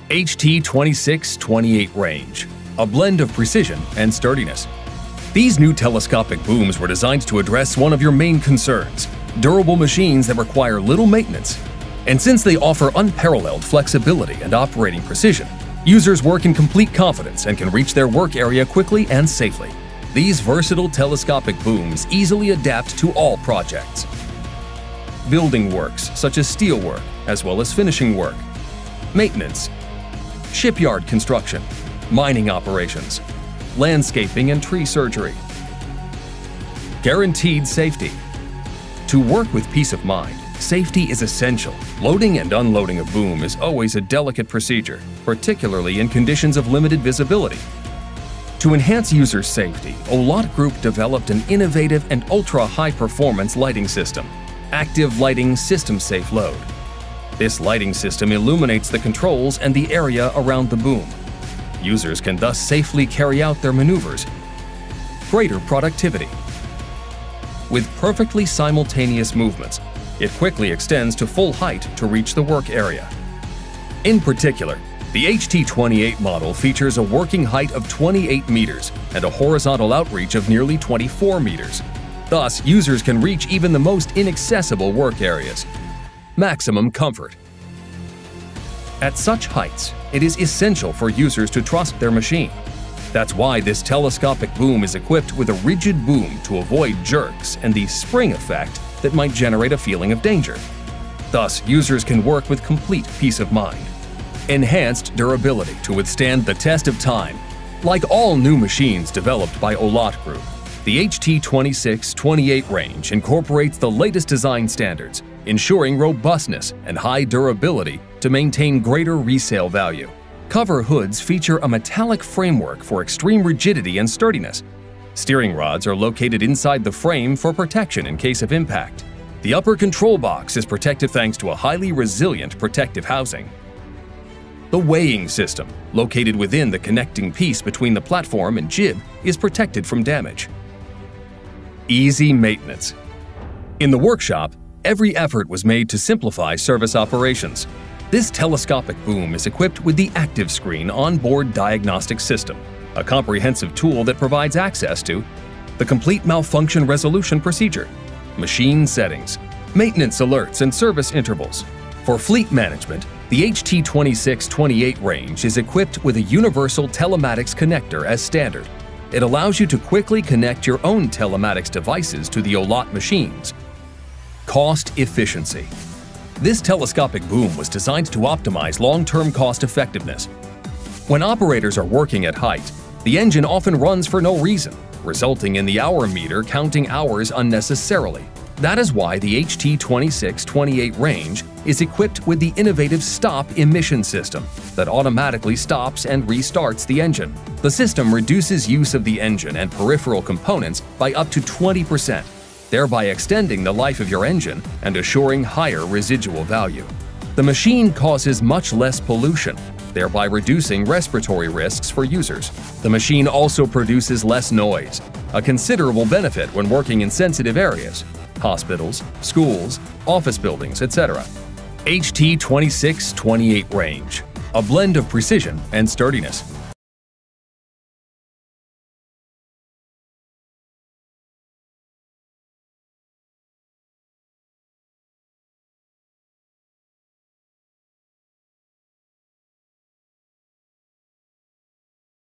HT26 range, a blend of precision and sturdiness. These new telescopic booms were designed to address one of your main concerns: durable machines that require little maintenance. And since they offer unparalleled flexibility and operating precision, users work in complete confidence and can reach their work area quickly and safely. These versatile telescopic booms easily adapt to all projects. Building works such as steelwork, as well as finishing work, maintenance, shipyard construction, mining operations, landscaping and tree surgery. Guaranteed safety. To work with peace of mind, safety is essential. Loading and unloading a boom is always a delicate procedure, particularly in conditions of limited visibility. To enhance user safety, Haulotte Group developed an innovative and ultra-high-performance lighting system, Activ'Lighting System Safe Load. This lighting system illuminates the controls and the area around the boom. Users can thus safely carry out their maneuvers. Greater productivity. With perfectly simultaneous movements, it quickly extends to full height to reach the work area. In particular, the HT28 model features a working height of 28 meters and a horizontal outreach of nearly 24 meters. Thus, users can reach even the most inaccessible work areas. Maximum comfort. At such heights, it is essential for users to trust their machine. That's why this telescopic boom is equipped with a rigid boom to avoid jerks and the spring effect that might generate a feeling of danger. Thus, users can work with complete peace of mind. Enhanced durability to withstand the test of time. Like all new machines developed by Haulotte Group, the HT26 range incorporates the latest design standards, ensuring robustness and high durability to maintain greater resale value. Cover hoods feature a metallic framework for extreme rigidity and sturdiness. Steering rods are located inside the frame for protection in case of impact. The upper control box is protected thanks to a highly resilient protective housing. The weighing system, located within the connecting piece between the platform and jib, is protected from damage. Easy maintenance. In the workshop, every effort was made to simplify service operations. This telescopic boom is equipped with the Activ'Screen onboard diagnostic system, a comprehensive tool that provides access to the complete malfunction resolution procedure, machine settings, maintenance alerts and service intervals. For fleet management, the HT26 range is equipped with a universal telematics connector as standard. It allows you to quickly connect your own telematics devices to the Haulotte machines. Cost efficiency. This telescopic boom was designed to optimize long-term cost effectiveness. When operators are working at height, the engine often runs for no reason, resulting in the hour meter counting hours unnecessarily. That is why the HT26 range is equipped with the innovative Stop Emission system that automatically stops and restarts the engine. The system reduces use of the engine and peripheral components by up to 20%, thereby extending the life of your engine and assuring higher residual value. The machine causes much less pollution, thereby reducing respiratory risks for users. The machine also produces less noise, a considerable benefit when working in sensitive areas, hospitals, schools, office buildings, etc. HT26 range, a blend of precision and sturdiness.